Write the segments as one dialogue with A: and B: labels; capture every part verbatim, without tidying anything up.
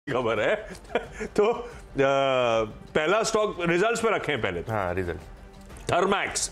A: खबर है। तो आ, पहला स्टॉक रिजल्ट्स पे रखें पहले तो।
B: हाँ result
A: Thermax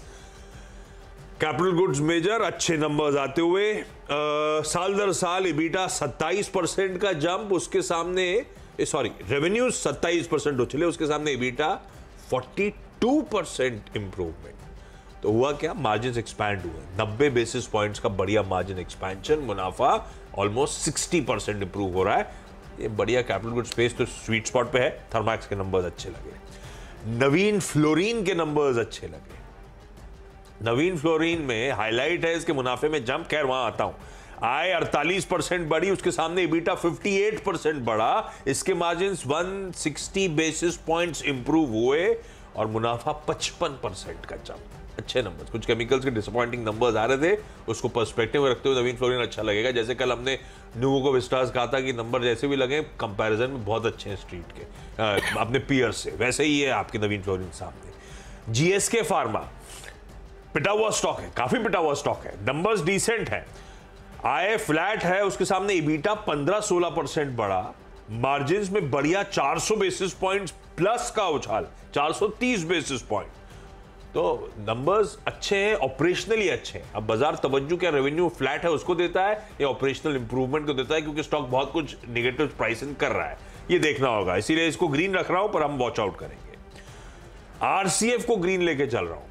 A: capital goods major अच्छे नंबर्स आते हुए आ, साल दर साल इबीटा सत्ताईस परसेंट का जंप, उसके सामने सॉरी रेवेन्यू सत्ताईस परसेंट उछले, उसके सामने इबीटा बयालीस परसेंट इंप्रूवमेंट। तो हुआ क्या, मार्जिन एक्सपैंड हुए, नब्बे बेसिस पॉइंट्स का बढ़िया मार्जिन एक्सपेंशन, मुनाफा ऑलमोस्ट साठ परसेंट इंप्रूव हो रहा है। ये बढ़िया कैपिटल गुड्स स्पेस तो स्वीट स्पॉट पे है। थर्मैक्स के नंबर्स अच्छे लगे। नवीन फ्लोरीन के नंबर्स अच्छे लगे। नवीन फ्लोरीन में हाईलाइट है इसके मुनाफे में जंप, खैर वहां आता हूं। आय अड़तालीस परसेंट बढ़ी, उसके सामने इबीटा अट्ठावन परसेंट बढ़ा, इसके मार्जिन एक सौ साठ बेसिस पॉइंट्स इंप्रूव हुए और मुनाफा पचपन परसेंट का जंप। अच्छे नंबर्स। कुछ केमिकल्स के डिसअपॉइंटिंग नंबर्स आ रहे थे, उसको पर्सपेक्टिव में रखते हुए नवीन फ्लोरीन अच्छा लगेगा। जैसे कल हमने न्यूको विस्टास कहा था कि नंबर जैसे भी लगे कंपैरिजन में बहुत अच्छे हैं स्ट्रीट के आ, अपने पीयर से, वैसे ही है आपके नवीन फ्लोरीन सामने। जीएसके फार्मा पिटा हुआ स्टॉक है, काफी पिटा हुआ स्टॉक है, नंबर्स डिसेंट है, आय फ्लैट है, उसके सामने इबीटा पंद्रह सोलह परसेंट बढ़ा, मार्जिन में बढ़िया चार सौ बेसिस पॉइंट्स प्लस का उछाल, चार सौ तीस बेसिस पॉइंट। तो नंबर्स अच्छे हैं, ऑपरेशनली अच्छे हैं। अब बाजार तवज्जो क्या रेवेन्यू फ्लैट है उसको देता है या ऑपरेशनल इंप्रूवमेंट को देता है, क्योंकि स्टॉक बहुत कुछ नेगेटिव प्राइसिंग कर रहा है, ये देखना होगा। इसीलिए इसको ग्रीन रख रहा हूं, पर हम वॉच आउट करेंगे। आरसीएफ को ग्रीन लेके चल रहा हूं।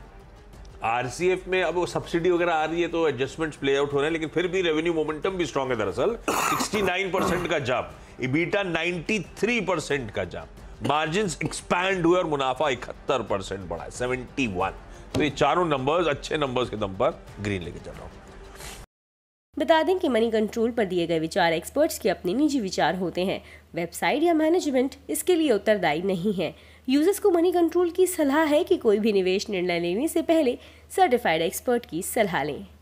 A: आरसीएफ में अब वो सब्सिडी वगैरह आ रही है तो एडजस्टमेंट्स प्ले आउट हो रहे हैं, लेकिन फिर भी रेवेन्यू मोमेंटम भी स्ट्रांग है। दरअसल उनहत्तर परसेंट का जंप, इबीटा तिरानवे परसेंट का जंप, मार्जिन्स एक्सपैंड हुए और मुनाफा इकहत्तर परसेंट बढ़ा है, इकहत्तर। तो ये चारों नंबर्स अच्छे नंबर्स के दम पर ग्रीन लेके चल रहा हूं।
C: बता दें कि मनी कंट्रोल पर दिए गए विचार एक्सपर्ट्स के अपने निजी विचार होते हैं। वेबसाइट या मैनेजमेंट इसके लिए उत्तरदायी नहीं है। यूजर्स को मनी कंट्रोल की सलाह है कि कोई भी निवेश निर्णय लेने से पहले सर्टिफाइड एक्सपर्ट की सलाह लें।